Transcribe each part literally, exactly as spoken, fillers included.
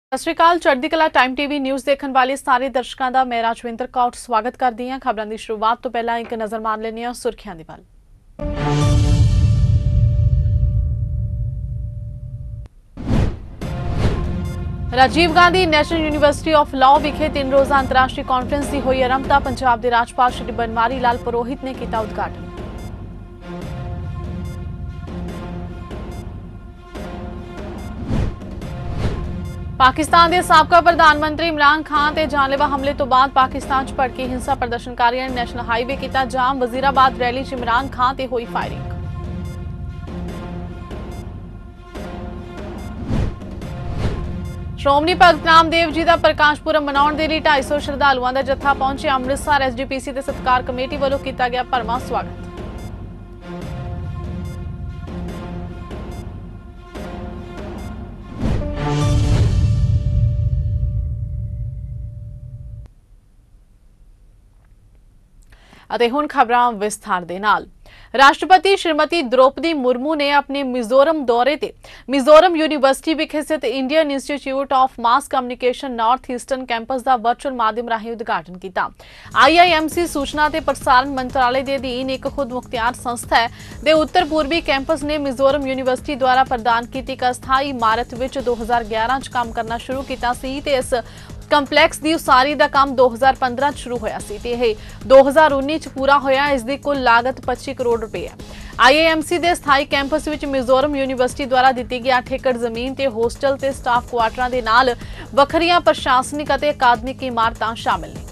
ਸਤਿ ਸ਼੍ਰੀ ਅਕਾਲ। ਚੜ੍ਹਦੀ ਕਲਾ ਟਾਈਮ ਟੀਵੀ ਨਿਊਜ਼ ਦੇਖਣ ਵਾਲੇ ਸਾਰੇ ਦਰਸ਼ਕਾਂ ਦਾ ਮੈਂ ਰਾਜਵਿੰਦਰ ਕੌਰ ਸਵਾਗਤ ਕਰਦੀ ਹਾਂ। ਖਬਰਾਂ ਦੀ ਸ਼ੁਰੂਆਤ ਤੋਂ ਪਹਿਲਾਂ ਇੱਕ ਨਜ਼ਰ ਮਾਰ ਲੈਂਦੇ ਹਾਂ ਸੁਰਖੀਆਂ ਦੇ ਵੱਲ। Rajiv Gandhi national university of law ਵਿਖੇ ਤਿੰਨ ਰੋਜ਼ਾ ਅੰਤਰਰਾਸ਼ਟਰੀ ਕਾਨਫਰੰਸ ਦੀ ਹੋਈ ਆਰੰਭਤਾ। ਪੰਜਾਬ ਦੇ ਰਾਜਪਾਲ ਸ਼੍ਰੀ ਬਨਵਾਰੀ ਲਾਲ ਪੁਰੋਹਿਤ ਨੇ ਕੀਤਾ ਉਦਘਾਟਨ। पाकिस्तान के साबका प्रधानमंत्री इमरान खान ते जानलेवा हमले तो बाद पाकिस्तान च भड़के हिंसा प्रदर्शनकारियों ने नैशनल हाईवे किया जाम। वजीराबाद रैली च इमरान खान ते हुई फायरिंग। श्रोमणी भगत नामदेव जी का प्रकाश पुरब मनाउण दे लई ढाई सौ श्रद्धालुओं का जत्था पहुंचे। Amritsar S D P C के सत्कार कमेटी वालों किया गया भरवां स्वागत। ਅਤੇ ਹੁਣ ਖਬਰਾਂ ਵਿਸਥਾਰ ਦੇ ਨਾਲ। ਰਾਸ਼ਟਰਪਤੀ ਸ਼੍ਰੀਮਤੀ द्रौपदी मुर्मू ने अपने मिजोरम दौरे ते मिजोरम यूनिवर्सिटी विखे स्थित Indian institute of mass communication north eastern campus का वर्चुअल माध्यम राਹੀਂ उद्घाटन किया। आई आई एम सी सूचना ते प्रसारण मंत्रालय के अधीन एक खुद मुख्तियार संस्था है दे उत्तर पूर्वी कैंपस ने मिजोरम यूनिवर्सिटी द्वारा प्रदान की एक अस्थाई इमारत विच दो हज़ार ग्यारह च काम करना शुरू किया सी ते इस ਕੰਪਲੈਕਸ ਦੀ ਉਸਾਰੀ ਦਾ ਕੰਮ दो हज़ार पंद्रह ਚ ਸ਼ੁਰੂ होया सी ते ਇਹ दो हज़ार उन्नीस ਚ ਪੂਰਾ ਹੋਇਆ। ਇਸ ਦੀ ਕੁੱਲ ਲਾਗਤ पच्चीस ਕਰੋੜ ਰੁਪਏ ਹੈ। आई आई एम सी ਦੇ ਸਥਾਈ ਕੈਂਪਸ ਵਿੱਚ ਮਿਜ਼ੋਰਮ ਯੂਨੀਵਰਸਿਟੀ ਦੁਆਰਾ ਦਿੱਤੀ ਗਈ ਅੱਠ ਏਕੜ ਜ਼ਮੀਨ ਤੇ ਹੋਸਟਲ ਤੇ ਸਟਾਫ ਕੁਆਟਰਾਂ ਦੇ ਨਾਲ ਵੱਖਰੀਆਂ ਪ੍ਰਸ਼ਾਸਨਿਕ ਅਤੇ ਅਕਾਦਮਿਕ ਇਮਾਰਤਾਂ ਸ਼ਾਮਿਲ ਨੇ।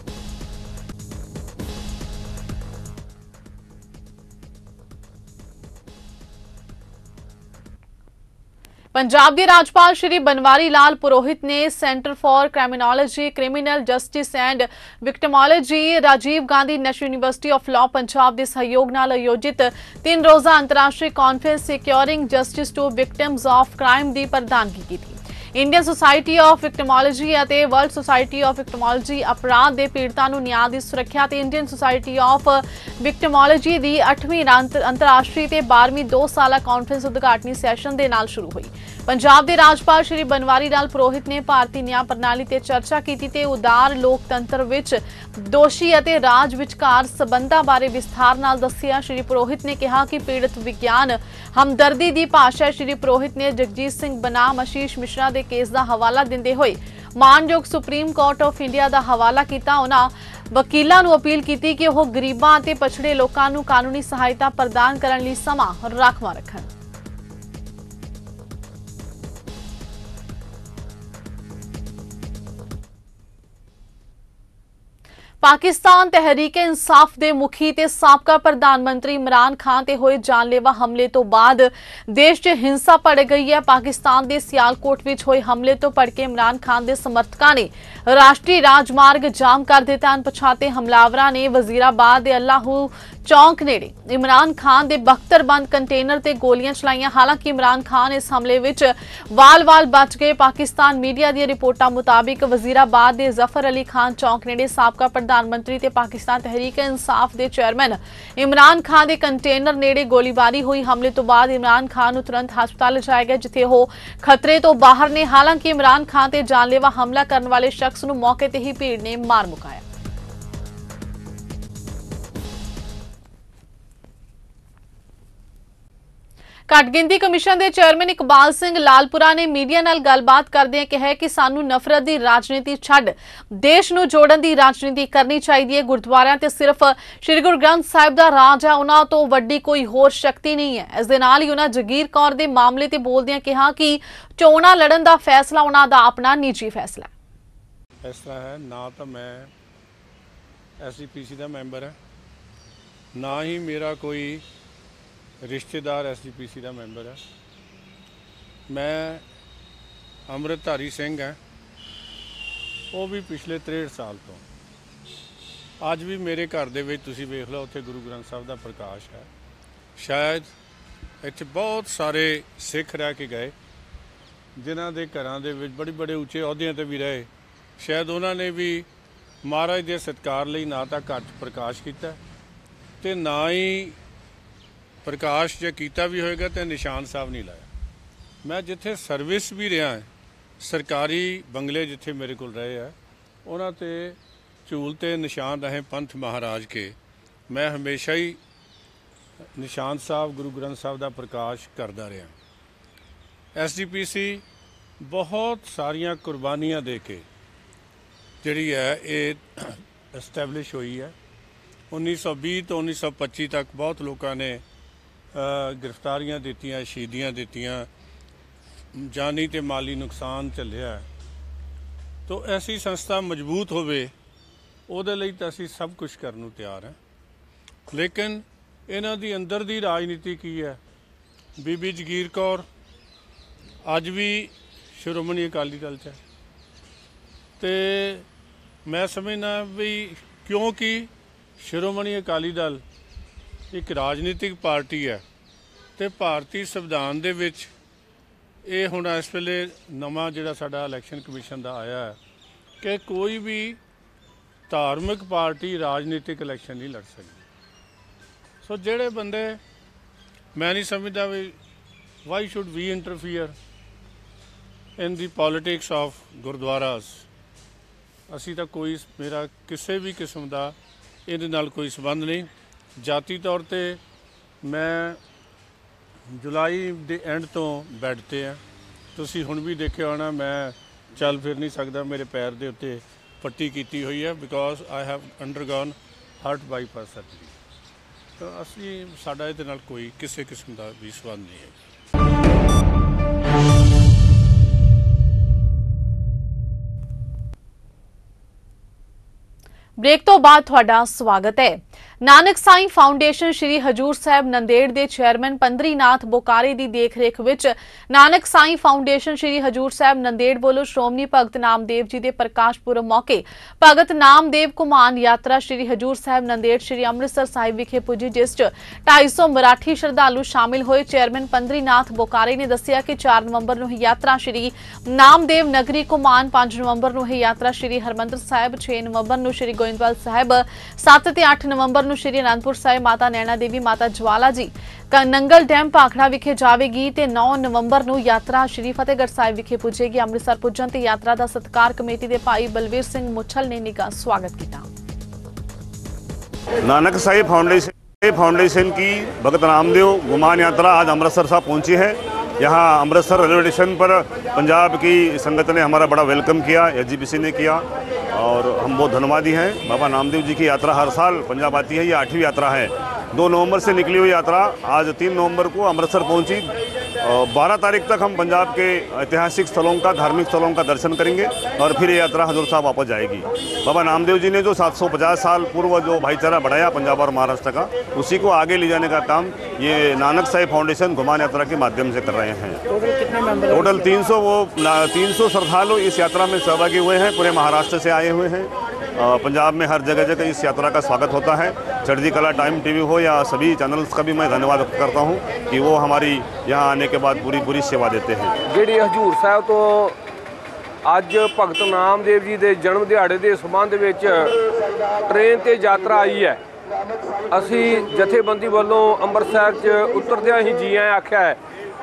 पंजाब के राज्यपाल श्री बनवारी लाल पुरोहित ने centre for criminology criminal justice and victimology Rajiv Gandhi national university of law Punjab के सहयोग नाल आयोजित तीन रोज़ा अंतरराष्ट्रीय conference securing justice to victims of crime की प्रधानगी की थी। इंडियन सोसाइटी ऑफ विक्टिमोलॉजी ਅਤੇ वर्ल्ड सोसाइटी ऑफ विक्टिमोलॉजी अपराध ਦੇ ਪੀੜਤਾਂ ਨੂੰ ਨਿਆਂ ਦੀ ਸੁਰੱਖਿਆ ਤੇ ਇੰਡੀਅਨ सोसाइटी ऑफ विक्टिमोलॉजी ਦੀ ਅੱਠਵੀਂ ਅੰਤਰਰਾਸ਼ਟਰੀ ਤੇ ਬਾਰ੍ਹਵੀਂ ਦੋ ਸਾਲਾ ਕਾਨਫਰੰਸ ਉਦਘਾਟਨੀ ਸੈਸ਼ਨ ਦੇ ਨਾਲ ਸ਼ੁਰੂ ਹੋਈ। ਪੰਜਾਬ ਦੇ ਰਾਜਪਾਲ ਸ਼੍ਰੀ ਬਨਵਾਰੀ ਲਾਲ ਪੁਰੋਹਿਤ ਨੇ ਭਾਰਤੀ ਨਿਆਂ ਪ੍ਰਣਾਲੀ ਤੇ ਚਰਚਾ ਕੀਤੀ ਤੇ ਉਦਾਰ ਲੋਕਤੰਤਰ ਵਿੱਚ ਦੋਸ਼ੀ ਅਤੇ ਰਾਜ ਵਿਚਕਾਰ ਸਬੰਧਾਂ ਬਾਰੇ ਵਿਸਥਾਰ ਨਾਲ ਦੱਸਿਆ। ਸ਼੍ਰੀ ਪੁਰੋਹਿਤ ਨੇ ਕਿਹਾ ਕਿ ਪੀੜਤ ਵਿਗਿਆਨ ਹਮਦਰਦੀ ਦੀ ਭਾਸ਼ਾ। ਸ਼੍ਰੀ ਪੁਰੋਹਿਤ ਨੇ ਜਗਜੀਤ ਸਿੰਘ ਬਨਾਮ ਆਸ਼ੀਸ਼ ਮਿਸ਼ਰਾ ਦੇ केस का हवाला देंदे होए मानयोग सुप्रीम कोर्ट ऑफ इंडिया का हवाला किया। उन्होंने वकीलों को अपील की कि वह गरीबों और पछड़े लोगों को कानूनी सहायता प्रदान करने लई समा राखवा रखन। पाकिस्तान तहरीक इंसाफ के मुखी ते साबका प्रधानमंत्री इमरान खान ते होए जानलेवा हमले तो बाद देश च हिंसा बढ़ गई है। पाकिस्तान के सियालकोट विच होए हमले तो भड़के इमरान खान के समर्थकों ने राष्ट्रीय राजमार्ग जाम कर दिता। अनपछाते हमलावरों ने वजीराबाद के अल्लाहू चौंक नेड़े इमरान खान के बख्तरबंद कंटेनर ते गोलियां चलाईयां। हालांकि इमरान खान इस हमले विच वाल वाल बच गए। पाकिस्तान मीडिया दी रिपोर्टां मुताबिक वजीराबाद के जफर अली खान चौंक नेड़े साबका प्रधानमंत्री ते पाकिस्तान तहरीक इंसाफ के चेयरमैन इमरान खान के कंटेनर नेड़े गोलीबारी हुई। हमले तो बाद इमरान खान नूं तुरंत हस्पताल लिजाया गया जिथे वह खतरे तो बाहर ने। हालांकि इमरान खान ते जानलेवा हमला करने वाले शख्स नूं मौके ते ही भीड़ ने मार मुकाया। घट गिनती कमिशन के चेयरमैन इकबाल सिंह लालपुरा ने मीडिया नाल गलबात करदे कहा कि सानू नफरत की राजनीति छड्ड देश नूं जोड़न की राजनीति करनी चाहिए। गुरुद्वारियां ते सिर्फ श्री गुरु ग्रंथ साहिब दा राज है, उन्हां तो वड्डी कोई होर शक्ति नहीं है। इस दे नाल ही उन्हां जगीर कौर दे मामले ते बोलदियां कहा कि चोणां लड़न दा फैसला उन्हां दा अपना निजी फैसला है। इस तरह है ना तो मैं एस डी पी सी का मैंबर है, ना ही मेरा कोई रिश्तेदार एस डी पी सी का मैंबर है। मैं अमृतधारी सिंह है, वो भी पिछले त्रेहठ साल तो अज भी मेरे घर दे विच तुसीं वेख लो उत्थे गुरु ग्रंथ साहिब का प्रकाश है। शायद इत्थे बहुत सारे सिख रह के गए जिन्हां दे घरां दे विच बड़े बड़े उच्चे अहुदियां ते भी रहे। शायद उन्होंने भी महाराज के सत्कार लई ना तो घर प्रकाश किया ते ना ही प्रकाश जो किया भी होएगा तो निशान साहब नहीं लाया। मैं जिथे सर्विस भी रहा है सरकारी बंगले जिथे मेरे को रहे हैं उन्होंने झूल ते निशान रहे पंथ महाराज के मैं हमेशा ही निशान साहब गुरु ग्रंथ साहब का प्रकाश करता रहा। एस डी पी सी बहुत सारिया कुर्बानियाँ दे के जी है ये एस्टैबलिश हुई है। उन्नीस सौ भी तो उन्नीस सौ पच्ची तक बहुत लोगों ने गिरफ्तारियां दित्तियां, शहीदियां दित्तियां, जानी ते माली नुकसान झलिया। तो ऐसी संस्था मजबूत होवे ਉਹਦੇ ਲਈ ਤਾਂ ਅਸੀਂ ਸਭ ਕੁਝ ਕਰਨ ਨੂੰ ਤਿਆਰ ਹਾਂ। ਲੇਕਿਨ ਇਹਨਾਂ ਦੀ ਅੰਦਰ ਦੀ ਰਾਜਨੀਤੀ ਕੀ ਹੈ? ਬੀਬੀ ਜਗੀਰ ਕੌਰ ਅੱਜ ਵੀ ਸ਼੍ਰੋਮਣੀ ਅਕਾਲੀ ਦਲ 'ਚ ਹੈ ਤੇ ਮੈਂ ਸਮਝਦਾ ਵੀ ਕਿਉਂਕਿ ਸ਼੍ਰੋਮਣੀ ਅਕਾਲੀ ਦਲ ਇੱਕ ਰਾਜਨੀਤਿਕ ਪਾਰਟੀ ਹੈ ਤੇ ਭਾਰਤੀ ਸੰਵਿਧਾਨ ਦੇ ਵਿੱਚ ਇਹ ਹੁਣ ਇਸ ਵੇਲੇ ਨਵਾਂ ਜਿਹੜਾ ਸਾਡਾ ਇਲੈਕਸ਼ਨ ਕਮਿਸ਼ਨ ਦਾ ਆਇਆ ਹੈ ਕਿ ਕੋਈ ਵੀ धार्मिक पार्टी राजनीतिक इलैक्शन नहीं लड़ सकती। सो जेड़े बंदे मैं नहीं समझता भी why should we interfere in the politics of gurdwaras. असी तो कोई मेरा किसी भी किस्म का इहदे नाल कोई संबंध नहीं। जाती तौर पे मैं जुलाई दे एंड तो बैड ते हैं। तुसी हुण भी देखिया होना मैं चल फिर नहीं सकता, मेरे पैर दे उत्ते पट्टी की हुई है because I have undergone heart bypass surgery. तो असी साडा इहदे नाल कोई किसी किस्म का भी संबंध नहीं है। ब्रेक तो बाद तुहाडा स्वागत है। नानक साई फाउंडेशन श्री हजूर साहब नंदेड़ के चेयरमैन पंदरीनाथ बोकारे की देखरेख विच नानक साई फाउंडेशन श्री हजूर साहब नंदेड़ वालों श्रोमणी भगत नामदेव जी के प्रकाश पुरब मौके भगत नामदेव घुमान यात्रा श्री हजूर साहब नंदेड़ श्री अमृतसर साहिब विखे पुजी, जिस च ढाई सौ मराठी श्रद्धालु शामिल हुए। चेयरमैन पंदरीनाथ बोकारे ने दस्सिया कि चार नवंबर नूं यात्रा श्री नामदेव नगरी घुमान, पांच नवंबर नूं यात्रा श्री हरमंदर साहिब, छे नवंबर नूं श्री गोइंदवाल साहिब, सत्त ते अठ नवंबर नूं श्री अनंदपुर साहिब माता नैना देवी माता ज्वाला जी नंगल डैम भाखड़ा विखे जावेगी ते नौ नवंबर नूं यात्रा श्री फतेहगढ़ साहिब विखे पुजेगी। अमृतसर पुजन ते यात्रा दा सत्कार कमेटी दे भाई बलवीर सिंह मुछल ने निगा स्वागत किया। नानक साई फाउंडेशन फाउंडेशन की भगत नामदेव घुमान यात्रा आज अमृतसर साहब पहुंची है। यहाँ अमृतसर रेलवे स्टेशन पर पंजाब की संगत ने हमारा बड़ा वेलकम किया, एस जी पी सी ने किया और हम बहुत धन्यवादी हैं। बाबा नामदेव जी की यात्रा हर साल पंजाब आती है, ये आठवीं यात्रा है। दो नवंबर से निकली हुई यात्रा आज तीन नवंबर को अमृतसर पहुंची। बारह तारीख तक हम पंजाब के ऐतिहासिक स्थलों का, धार्मिक स्थलों का दर्शन करेंगे और फिर ये यात्रा हजूर साहब वापस जाएगी। बाबा नामदेव जी ने जो सात सौ पचास साल पूर्व जो भाईचारा बढ़ाया पंजाब और महाराष्ट्र का, उसी को आगे ले जाने का काम ये नानक साई फाउंडेशन घुमान यात्रा के माध्यम से कर रहे हैं। टोटल कितने मेंबर? टोटल तीन सौ वो तीन सौ श्रद्धालु इस यात्रा में सहभागी हुए हैं, पूरे महाराष्ट्र से आए हुए हैं। पंजाब में हर जगह जगह इस यात्रा का स्वागत होता है। चढ़ती कला टाइम टीवी हो या सभी चैनल्स का भी मैं धन्यवाद करता हूं कि वो हमारी यहाँ आने के बाद पूरी पूरी सेवा देते हैं। ਜਿਹੜੀ ਹਜੂਰ ਸਾਹਿਬ ਤੋਂ ਅੱਜ ਭਗਤ ਨਾਮਦੇਵ ਜੀ ਦੇ ਜਨਮ ਦਿਹਾੜੇ ਦੇ ਸੰਬੰਧ ਵਿੱਚ ਟ੍ਰੇਨ ਤੇ ਯਾਤਰਾ ਆਈ ਹੈ। ਅਸੀਂ ਜਥੇਬੰਦੀ ਵੱਲੋਂ ਅੰਮ੍ਰਿਤਸਰ 'ਚ ਉਤਰਦਿਆਂ ਹੀ ਜੀ ਆਇਆਂ ਆਖਿਆ ਹੈ।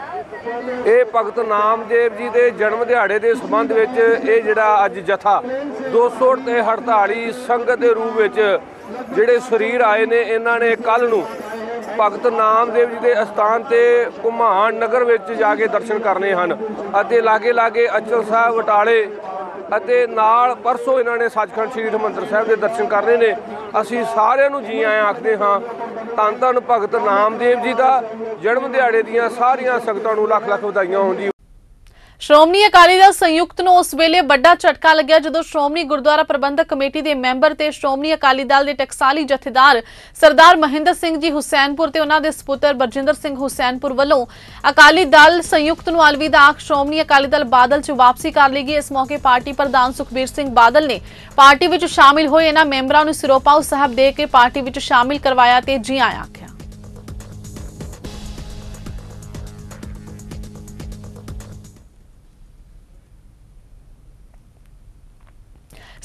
ਇਹ ਭਗਤ ਨਾਮਦੇਵ ਜੀ ਦੇ ਜਨਮ ਦਿਹਾੜੇ ਦੇ ਸੰਬੰਧ ਵਿੱਚ ਇਹ ਜਿਹੜਾ ਅੱਜ ਜਥਾ ਦੋ ਸੌ ਤੇ ਅਠਤਾਲੀ ਸੰਗਤ ਦੇ ਰੂਪ ਵਿੱਚ ਜਿਹੜੇ ਸਰੀਰ ਆਏ ਨੇ, ਇਹਨਾਂ ਨੇ ਕੱਲ ਨੂੰ ਭਗਤ ਨਾਮਦੇਵ ਜੀ ਦੇ ਅਸਥਾਨ ਤੇ ਘੁਮਾਣ ਨਗਰ ਵਿੱਚ ਜਾ ਕੇ ਦਰਸ਼ਨ ਕਰਨੇ ਹਨ ਅਤੇ ਲਾਗੇ ਲਾਗੇ ਅਚਲ ਸਾਹਿਬ ਬਟਾਲੇ ਅਤੇ ਨਾਲ ਪਰਸੋਂ ਇਹਨਾਂ ਨੇ ਸੱਚਖੰਡ ਸ੍ਰੀ ਹਰਿਮੰਦਰ ਸਾਹਿਬ ਦੇ ਦਰਸ਼ਨ ਕਰਨੇ ਨੇ। ਅਸੀਂ ਸਾਰਿਆਂ ਨੂੰ ਜੀ ਆਇਆਂ ਆਖਦੇ ਹਾਂ। ਧੰਨ ਧੰਨ ਭਗਤ ਨਾਮਦੇਵ ਜੀ ਦਾ ਜਨਮ ਦਿਹਾੜੇ ਦੀਆਂ ਸਾਰੀਆਂ ਸੰਗਤਾਂ ਨੂੰ ਲੱਖ ਲੱਖ ਵਧਾਈਆਂ ਹੋਣ ਜੀ। श्रोमणी अकाली दल संयुक्त नूं उस वेले बड़ा झटका लग्या जदों श्रोमणी गुरुद्वारा प्रबंधक कमेटी के मैंबर ते श्रोमणी अकाली दल के टकसाली जथेदार सरदार महेंद्र सिंह जी हुसैनपुर ते उन्हां दे सपुत्र बरजिंदर सिंह हुसैनपुर वालों अकाली दल संयुक्त नूं अलविदा आख श्रोमणी अकाली दल बादल च वापसी कर ली गई। इस मौके पार्टी प्रधान सुखबीर सिंह बादल ने पार्टी विच शामिल होए इन्हां मैंबरां नूं सिरोपाओ साहब दे के पार्टी विच शामिल करवाया ते जी आया आख्या।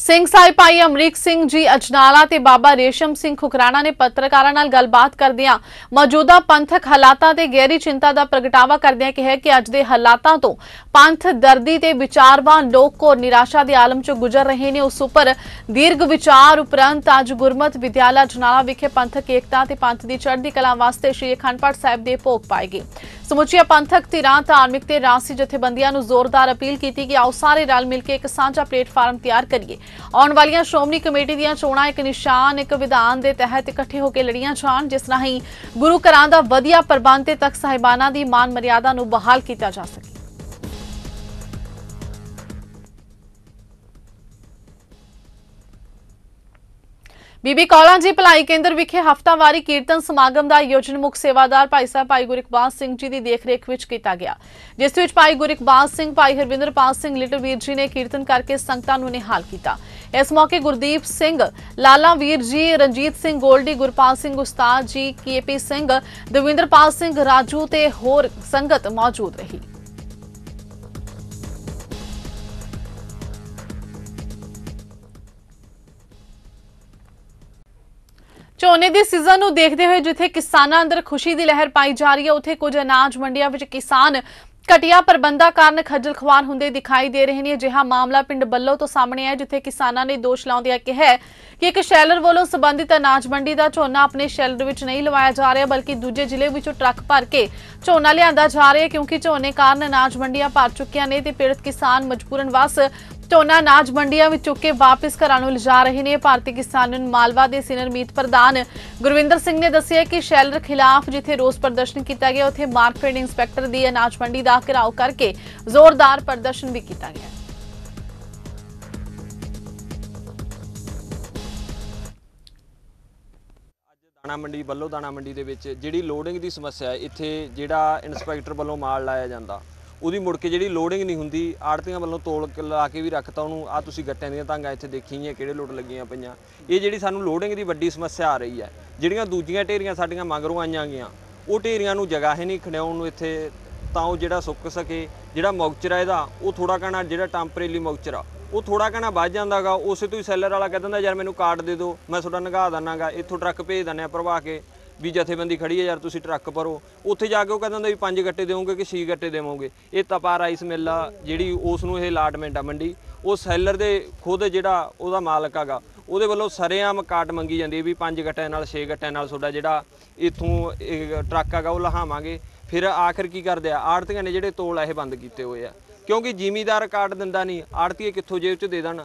ਸਿੰਘ ਸਾਹਿਬ ਭਾਈ ਅਮਰੀਕ ਸਿੰਘ ਜੀ ਅਜਨਾਲਾ ਤੇ ਬਾਬਾ ਰੇਸ਼ਮ ਸਿੰਘ ਖੁਕਰਾਣਾ ਨੇ ਪੱਤਰਕਾਰਾਂ ਨਾਲ ਗੱਲਬਾਤ ਕਰਦਿਆਂ ਮੌਜੂਦਾ ਪੰਥਕ ਹਾਲਾਤਾਂ ਤੇ ਗਹਿਰੀ ਚਿੰਤਾ ਦਾ ਪ੍ਰਗਟਾਵਾ ਕਰਦਿਆਂ ਕਿਹਾ ਕਿ ਅੱਜ ਦੇ ਹਾਲਾਤਾਂ ਤੋਂ ਪੰਥ ਦਰਦੀ ਤੇ ਵਿਚਾਰਵਾਨ ਲੋਕ ਕੋ ਨਿਰਾਸ਼ਾ ਦੇ ਆਲਮ ਚੋਂ ਗੁਜ਼ਰ ਰਹੇ ਨੇ। ਉਸ ਉੱਪਰ ਦੀਰਘ ਵਿਚਾਰ ਉਪਰੰਤ ਅੱਜ ਗੁਰਮਤ ਵਿਦਿਆਲਾ ਅਜਨਾਲਾ ਵਿਖੇ ਪੰਥਕ ਏਕਤਾ ਤੇ ਪੰਥ ਦੀ ਚੜ੍ਹਦੀ ਕਲਾ ਵਾਸਤੇ ਸ਼੍ਰੀ ਅਖੰਡ ਪਾਠ ਸਾਹਿਬ ਦੇ ਭੋਗ ਪਾਏ ਗਏ। ਸਮੁੱਚੀਆਂ ਪੰਥਕ ਧਿਰਾਂ ਧਾਰਮਿਕ ਤੇ ਰਾਜਸੀ ਜਥੇਬੰਦੀਆਂ ਨੂੰ ਜ਼ੋਰਦਾਰ ਅਪੀਲ ਕੀਤੀ ਕਿ ਆਓ ਸਾਰੇ ਰਲ ਮਿਲ ਕੇ ਇੱਕ ਸਾਂਝਾ ਪਲੇਟਫਾਰਮ ਤਿਆਰ ਕਰੀਏ। ਆਉਣ ਵਾਲੀਆਂ ਸ਼੍ਰੋਮਣੀ ਕਮੇਟੀ ਦੀਆਂ ਚੋਣਾਂ ਇੱਕ ਨਿਸ਼ਾਨ ਇੱਕ ਵਿਧਾਨ ਦੇ ਤਹਿਤ ਇਕੱਠੇ ਹੋ ਕੇ ਲੜੀਆਂ ਜਾਣ, ਜਿਸ ਰਾਹੀਂ ਗੁਰੂ ਘਰਾਂ ਦਾ ਵਧੀਆ ਪ੍ਰਬੰਧ ਤੇ ਤਖਤ ਸਾਹਿਬਾਨਾਂ ਦੀ ਮਾਨ ਮਰਿਆਦਾ ਨੂੰ ਬਹਾਲ ਕੀਤਾ ਜਾ ਸਕੇ। ਬੀਬੀ ਕੌਲਾਂ ਜੀ ਭਲਾਈ ਕੇਂਦਰ ਵਿਖੇ ਹਫ਼ਤਾਵਾਰੀ ਕੀਰਤਨ ਸਮਾਗਮ ਦਾ ਆਯੋਜਨ ਮੁੱਖ ਸੇਵਾਦਾਰ ਭਾਈ ਸਾਹਿਬ ਭਾਈ ਗੁਰਿਕਬਾਜ ਸਿੰਘ ਜੀ ਦੀ ਦੇਖਰੇਖ ਵਿੱਚ ਕੀਤਾ ਗਿਆ, ਜਿਸ ਵਿੱਚ ਭਾਈ ਗੁਰਿਕਬਾਜ ਸਿੰਘ ਭਾਈ ਹਰਵਿੰਦਰਪਾਲ ਸਿੰਘ ਲਿਟਲ ਵੀਰ ਜੀ ਨੇ ਕੀਰਤਨ ਕਰਕੇ ਸੰਗਤਾਂ ਨੂੰ ਨਿਹਾਲ ਕੀਤਾ। ਇਸ ਮੌਕੇ ਗੁਰਦੀਪ ਸਿੰਘ ਲਾਲਾ ਵੀਰ ਜੀ, ਰਣਜੀਤ ਸਿੰਘ ਗੋਲਡੀ, ਗੁਰਪਾਲ ਸਿੰਘ ਉਸਤਾਦ ਜੀ, ਕੇਪੀ ਸਿੰਘ, ਦਵਿੰਦਰਪਾਲ ਸਿੰਘ ਰਾਜੂ ਤੇ ਹੋਰ ਸੰਗਤ ਮੌਜੂਦ ਰਹੀ। ਝੋਨੇ ਦੀ ਸੀਜ਼ਨ ਨੂੰ ਦੇਖਦੇ ਹੋਏ ਜਿੱਥੇ ਕਿਸਾਨਾਂ ਅੰਦਰ ਖੁਸ਼ੀ ਦੀ ਲਹਿਰ ਪਾਈ ਜਾ ਰਹੀ ਹੈ, ਉੱਥੇ ਕੁਝ ਅਨਾਜ ਮੰਡੀਆਂ ਵਿੱਚ ਕਿਸਾਨ ਘਟੀਆ ਪ੍ਰਬੰਧਾਂ ਕਾਰਨ ਖੱਜਲ ਖੁਆਰ ਹੁੰਦੇ ਦਿਖਾਈ ਦੇ ਰਹੇ ਨੇ। ਅਜਿਹਾ ਮਾਮਲਾ ਪਿੰਡ ਬੱਲੋ ਤੋਂ ਸਾਹਮਣੇ ਆਇਆ, ਜਿੱਥੇ ਕਿਸਾਨਾਂ ਨੇ ਦੋਸ਼ ਲਾਉਂਦਿਆਂ ਕਿਹਾ ਕਿ ਇੱਕ ਸ਼ੈਲਰ ਵੱਲੋਂ ਸੰਬੰਧਿਤ ਅਨਾਜ ਮੰਡੀ ਦਾ ਝੋਨਾ ਆਪਣੇ ਸ਼ੈਲਰ ਵਿੱਚ ਨਹੀਂ ਲਵਾਇਆ ਜਾ ਰਿਹਾ, ਬਲਕਿ ਦੂਜੇ ਜ਼ਿਲ੍ਹੇ ਵਿੱਚੋਂ ਟਰੱਕ ਭਰ ਕੇ ਝੋਨਾ ਲਿਆਂਦਾ ਜਾ ਰਿਹਾ, ਕਿਉਂਕਿ ਝੋਨੇ ਕਾਰਨ ਅਨਾਜ ਮੰਡੀਆਂ ਭਰ ਚੁੱਕੀਆਂ ਨੇ ਤੇ ਪੀੜਤ ਕਿਸਾਨ ਮਜਬੂਰਨ ਵਸ ਝੋਨਾ ਅਨਾਜ ਮੰਡੀਆਂ ਵਿੱਚ ਚੁੱਕ ਕੇ ਵਾਪਸ ਘਰਾਂ ਨੂੰ ਲਿਜਾ ਰਹੇ ਨੇ। ਭਾਰਤੀ ਕਿਸਾਨ ਯੂਨੀਅਨ ਮਾਲਵਾ ਦੇ ਸੀਨੀਅਰ ਮੀਤ ਪ੍ਰਧਾਨ ਗੁਰਵਿੰਦਰ ਸਿੰਘ ਨੇ ਦੱਸਿਆ ਕਿ ਸ਼ੈਲਰ ਖਿਲਾਫ ਜਿੱਥੇ ਰੋਸ ਪ੍ਰਦਰਸ਼ਨ ਕੀਤਾ ਗਿਆ, ਉੱਥੇ ਮਾਰਕਫੈਡ ਇੰਸਪੈਕਟਰ ਦੀ ਅਨਾਜ ਮੰਡੀ ਦਾ ਘਿਰਾਓ ਕਰਕੇ ਜ਼ੋਰਦਾਰ ਪ੍ਰਦਰਸ਼ਨ ਵੀ ਕੀਤਾ ਗਿਆ। ਦਾਣਾ ਮੰਡੀ ਬੱਲੋ ਦਾਣਾ ਮੰਡੀ ਦੇ ਵਿੱਚ ਜਿਹੜੀ ਲੋਡਿੰਗ ਦੀ ਸਮੱਸਿਆ ਹੈ, ਇੱਥੇ ਜਿਹੜਾ ਇੰਸਪੈਕਟਰ ਵੱਲੋਂ ਮਾਲ ਲਾਇਆ ਜਾਂਦਾ ਉਹਦੀ ਮੁੜ ਕੇ ਜਿਹੜੀ ਲੋਡਿੰਗ ਨਹੀਂ ਹੁੰਦੀ, ਆੜਤੀਆਂ ਵੱਲੋਂ ਤੋਲ ਲਾ ਕੇ ਵੀ ਰੱਖਤਾ ਉਹਨੂੰ। ਆ ਤੁਸੀਂ ਗੱਟਿਆਂ ਦੀਆਂ ਤਾਂਗਾਂ ਇੱਥੇ ਦੇਖੀਆਂ ਕਿਹੜੇ ਲੋਡ ਲੱਗੀਆਂ ਪਈਆਂ। ਇਹ ਜਿਹੜੀ ਸਾਨੂੰ ਲੋਡਿੰਗ ਦੀ ਵੱਡੀ ਸਮੱਸਿਆ ਆ ਰਹੀ ਹੈ। ਜਿਹੜੀਆਂ ਦੂਜੀਆਂ ਢੇਰੀਆਂ ਸਾਡੀਆਂ ਮਗਰੋਂ ਆਈਆਂ ਗਈਆਂ, ਉਹ ਢੇਰੀਆਂ ਨੂੰ ਜਗ੍ਹਾ ਹੈ ਨਹੀਂ ਖੜਾਉਣ ਨੂੰ ਇੱਥੇ, ਤਾਂ ਉਹ ਜਿਹੜਾ ਸੁੱਕ ਸਕੇ। ਜਿਹੜਾ ਮੌਕਚਰ ਆ ਇਹਦਾ, ਉਹ ਥੋੜਾ ਕਹਿਣਾ ਜਿਹੜਾ ਟੈਂਪਰੇਰੀ ਮੌਕਚਰ ਆ ਉਹ ਥੋੜਾ ਕਹਿਣਾ ਵੱਧ ਜਾਂਦਾ ਗਾ। ਉਸੇ ਤੋਂ ਹੀ ਸੈਲਰ ਵਾਲਾ ਕਹਿ ਦਿੰਦਾ ਯਾਰ ਮੈਨੂੰ ਕਾਰਡ ਦੇ ਦਿਓ, ਮੈਂ ਤੁਹਾਡਾ ਨਗਾ ਦਿੰਨਾਗਾ, ਇੱਥੋਂ ਟਰੱਕ ਭੇਜ ਦਿੰਦੇ ਆ ਭਰਵਾ ਕੇ ਵੀ ਜਥੇਬੰਦੀ ਖੜੀ ਹੈ ਯਾਰ ਤੁਸੀਂ ਟਰੱਕ ਭਰੋ। ਉੱਥੇ ਜਾ ਕੇ ਉਹ ਕਹਿ ਦਿੰਦਾ ਵੀ ਪੰਜ ਗੱਟੇ ਦੇਵੋਗੇ ਕਿ ਛੇ ਗੱਟੇ ਦੇਵੋਗੇ। ਇਹ ਤਪਾ ਰਾਈਸ ਮਿੱਲ ਆ ਜਿਹੜੀ, ਉਸ ਨੂੰ ਇਹ ਅਲਾਟਮੈਂਟ ਆ ਮੰਡੀ, ਉਹ ਸੈਲਰ ਦੇ ਖੁਦ ਜਿਹੜਾ ਉਹਦਾ ਮਾਲਕ ਹੈਗਾ ਉਹਦੇ ਵੱਲੋਂ ਸਰੇਆਮ ਕਾਟ ਮੰਗੀ ਜਾਂਦੀ ਵੀ ਪੰਜ ਗੱਟਿਆਂ ਨਾਲ ਛੇ ਗੱਟਿਆਂ ਨਾਲ ਤੁਹਾਡਾ ਜਿਹੜਾ ਇੱਥੋਂ ਟਰੱਕ ਹੈਗਾ ਉਹ ਲਹਾਵਾਂਗੇ। ਫਿਰ ਆਖਿਰ ਕੀ ਕਰਦੇ ਆ, ਆੜਤੀਆਂ ਨੇ ਜਿਹੜੇ ਤੋਲ ਇਹ ਬੰਦ ਕੀਤੇ ਹੋਏ ਆ, ਕਿਉਂਕਿ ਜ਼ਿਮੀਦਾਰ ਕਾਟ ਦਿੰਦਾ ਨਹੀਂ, ਆੜਤੀਏ ਕਿੱਥੋਂ ਜੇਬ 'ਚ ਦੇ ਦੇਣ।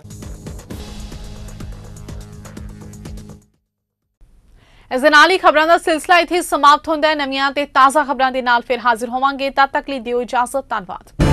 ਇਸ ਦੇ ਨਾਲ ਹੀ ਖਬਰਾਂ ਦਾ ਸਿਲਸਿਲਾ ਇੱਥੇ ਸਮਾਪਤ ਹੁੰਦਾ ਹੈ। ਨਵੀਆਂ ਤੇ ਤਾਜ਼ਾ ਖਬਰਾਂ ਦੇ ਨਾਲ ਫਿਰ ਹਾਜ਼ਰ ਹੋਵਾਂਗੇ। ਤਦ ਤੱਕ ਲਈ ਦਿਓ ਇਜਾਜ਼ਤ। ਧੰਨਵਾਦ।